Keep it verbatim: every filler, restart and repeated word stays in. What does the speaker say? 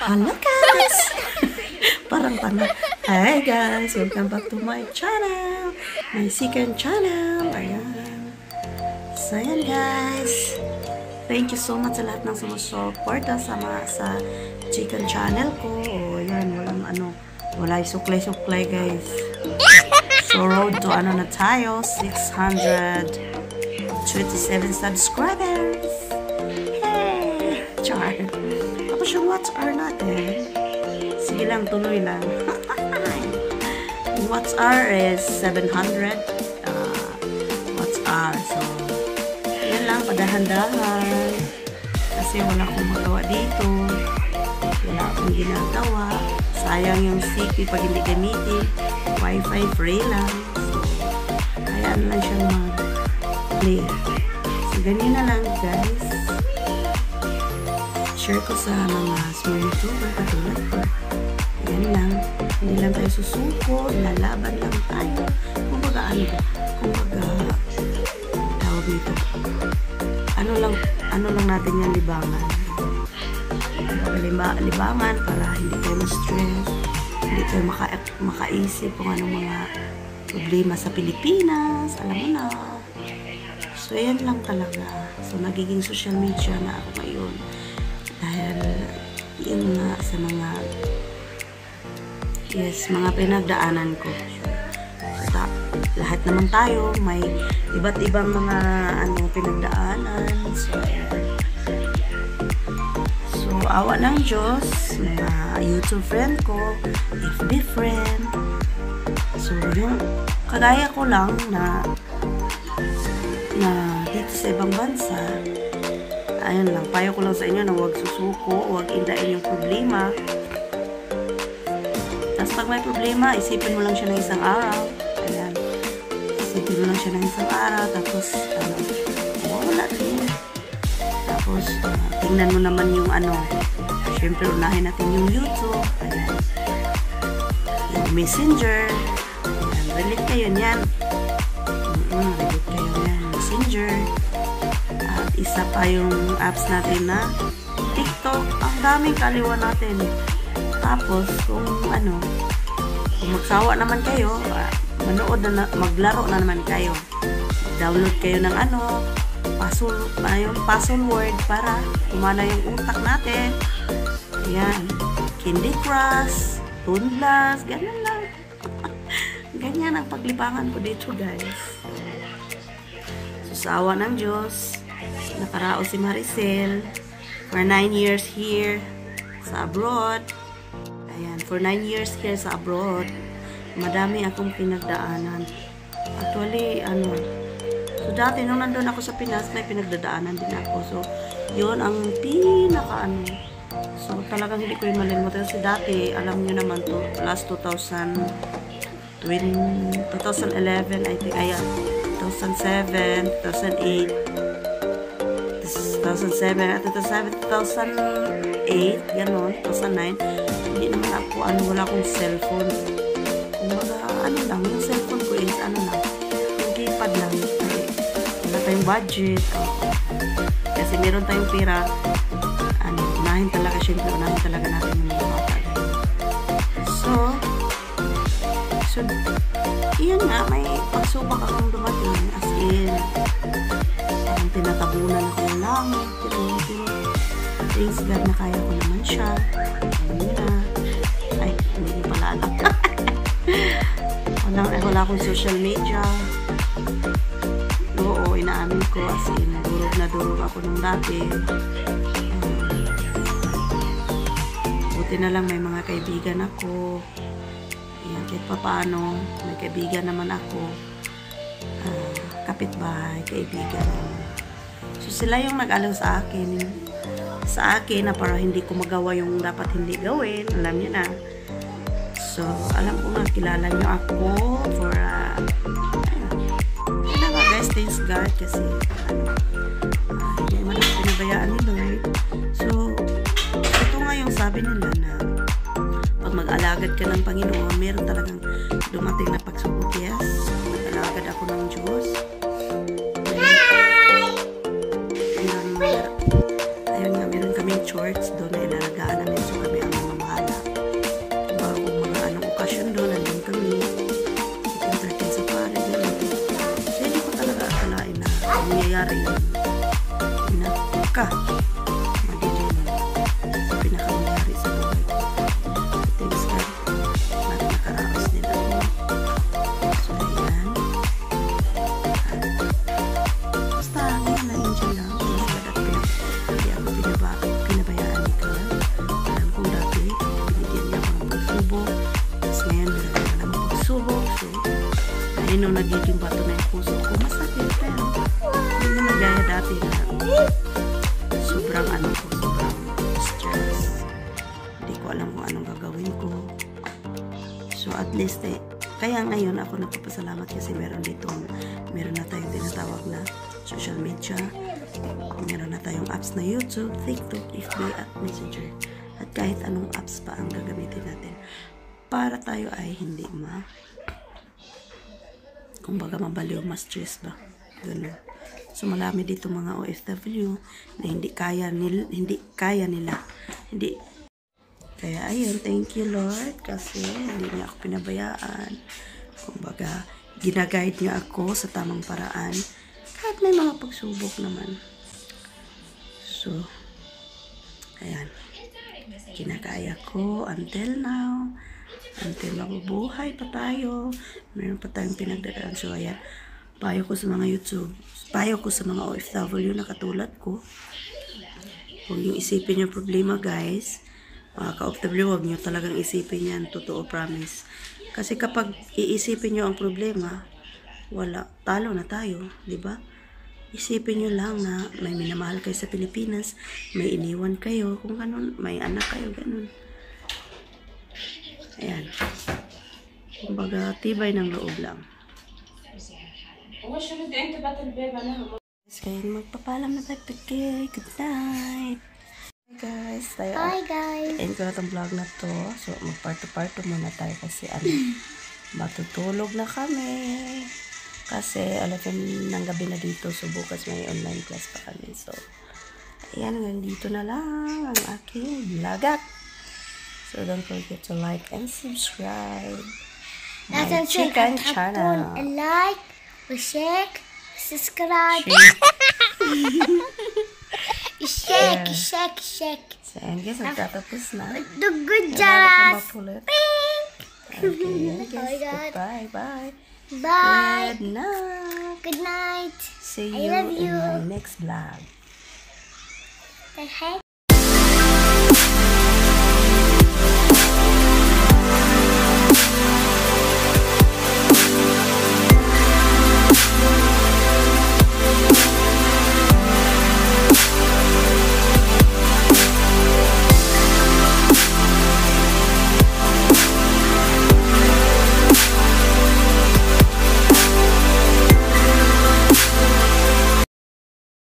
Hello guys! Parang parang, hi guys! Welcome back to my channel! My second channel! Ayan. So ayan guys! Thank you so much sa lahat ng sumusuporta sa, sa chicken channel ko. O ayan, walang ano, wala yung suklay-suklay guys. So road to ano na tayo, six hundred twenty-seven subscribers! Hey! Char! Tapos yung what's R natin, sige lang, tuloy lang. Yung what's R is seven hundred. Uh, what's R? So, yan lang, padahan-dahan. Kasi wala akong magawa dito. Wala akong ginagawa. Sayang yung C P pag hindi gamitin. Wi-Fi free lang. So, hayaan lang siyang mag-play. So, ganyan na lang guys. Share ko sa mga small YouTuber katulad ko. Yan lang. Hindi lang tayo susuko. Lalaban lang tayo. Kumbaga ano ba? Kumbaga tawag nito. Ano lang, ano lang natin yan, libangan. Liba, libangan para hindi tayo ma-stress. Hindi tayo maka, makaisip kung anong mga problema sa Pilipinas. Alam mo na. So, yan lang talaga. So, nagiging social media na ako ngayon. Dahil yun nga sa mga yes, mga pinagdaanan ko. So, lahat naman tayo may iba't ibang mga ano pinagdaanan. So, so awa ng Diyos, mga YouTube friend ko, F B friend. So, yung kagaya ko lang na na dito sa ibang bansa, ayun lang, payo ko lang sa inyo na huwag susuko, huwag indain yung problema. Tapos pag may problema, isipin mo lang siya ng isang araw. Ayan. Isipin mo lang siya ng isang araw. Tapos, ano, wala din. Tapos, uh, tingnan mo naman yung ano, syempre unahin natin yung YouTube. Ayan. Yung Messenger. Ayan. Relate kayo niyan. Mm-hmm. Relate kayo niyan. Messenger. Isa pa yung apps natin na TikTok. Ang daming kaliwa natin. Tapos, kung ano, kung magsawa naman kayo, manood na, maglaro na naman kayo. Download kayo ng ano, password, yung password para kumana yung utak natin. Ayan. Candy Crush, Toon Blast, ganyan lang. Ganyan ang paglibangan ko dito, guys. Susawa ng Diyos. Nakaraos si Maricel for nine years here sa abroad. Ayan, for nine years here sa abroad. Madami akong pinagdaanan. Actually, ano, so dati nung nandun ako sa Pinas, may pinagdadaanan din ako. So, yun ang pinaka ano. So, talagang hindi ko yun malimutan. Kasi dati, alam nyo naman to, last two thousand eleven, I think, ayan, two thousand seven, two thousand eight, two thousand seven, at two thousand eight, gano'n, two thousand nine, hindi naman ako, ano, wala akong cellphone. Kumbaga, ano lang, yung cellphone ko is, ano lang, yung keypad lang. Kasi, wala tayong budget. Kasi meron tayong pera, ano, unahin talaga, syempre, unahin talaga natin yung mga bata. So, so, iyan nga, may pagsubak akong dumating, as in, ang tinatabunan ako ng langit, pero, pero, thanks God na kaya ko naman siya. Alam niyo na. Ay, hindi niyo pala alam. wala, wala akong social media. Oo, inaamin ko, as in, durog na durog ako nung dati. Um, buti na lang may mga kaibigan ako. Ayan, kahit pa paano, may kaibigan naman ako. Uh, kapitbahay, kaibigan. So, sila yung nag-alaw sa akin. Sa akin na para hindi ko magawa yung dapat hindi gawin. Alam niyo na. So, alam ko nga, kilala niyo ako for, uh, ayun. Kaya nga guys, thanks God kasi, ano, uh, hindi man ako pinabayaan ni Lord. So, ito nga yung sabi nila na pag mag-alagad ka ng Panginoon, meron talagang dumating na pagsubok. Yes, mag-alagad ako ng Diyos. Ayun, ayun nga, meron kaming church doon na ilalagaan namin. So, kami ang nangyayari yun. Pinaka madilim. Pinaka nangyayari sa buhay ko. Thanks God. At nakaraos din ako. So, ayan. Basta, ngayon na-enjoy lang. Hindi ako pinaba, pinabayaan ni Carl. Alam kong dati, binigyan niya ako ng pagsubok. Tapos ngayon, binigyan niya ng pagsubok. So, ayun nung nagiging bato na yung puso ko. Masakit, pero hindi na nagyaya dati na sobrang ano ko, sobrang stress. Hindi ko alam kung anong gagawin ko. So, at least, eh, kaya ngayon ako nagpapasalamat kasi meron dito, meron na tayong tinatawag na social media. Meron na tayong apps na YouTube, TikTok, F B at Messenger. At kahit anong apps pa ang gagamitin natin para tayo ay hindi ma kumbaga mabaliw, ma-stress ba. Ganun. So, marami dito mga O F W na hindi kaya nila, hindi kaya nila. Hindi. Kaya, ayun, thank you, Lord, kasi hindi niya ako pinabayaan. Kumbaga, ginaguide niya ako sa tamang paraan. Kahit may mga pagsubok naman. So, ayan. Kinakaya ko until now. Until mabubuhay pa tayo. Meron pa tayong pinagdadaan. So, ayan. Payo ko sa mga YouTube. Payo ko sa mga O F W na katulad ko. Huwag nyo isipin yung problema, guys. Mga ka-O F W, huwag nyo talagang isipin yan. Totoo, promise. Kasi kapag iisipin nyo ang problema, wala. Talo na tayo. Diba? Isipin nyo lang na may minamahal kayo sa Pilipinas, may iniwan kayo, kung ganun, may anak kayo, ganun. Ayan. Kumbaga, tibay ng loob lang. Kaya magpapalam na tayo, Piki. Good night. Hi guys. Tayo, Hi guys. end ko na itong vlog na to. So, magparto-parto muna tayo kasi ano, matutulog na kami. Kasi eleven ng gabi na dito. So, bukas may online class pa kami. So, ayan, hanggang dito na lang ang aking vlog. So, don't forget to like and subscribe my That's chicken channel. And like, share, subscribe. Shake, shake, shake. So, ayan guys, magtatapos na. Do good Kailangan job. ko mapulit. Pink. Okay, ayan Oh my guys. God. Goodbye. Bye. Bye. Good night. Good night. See I you love in you. my next vlog. Say hi.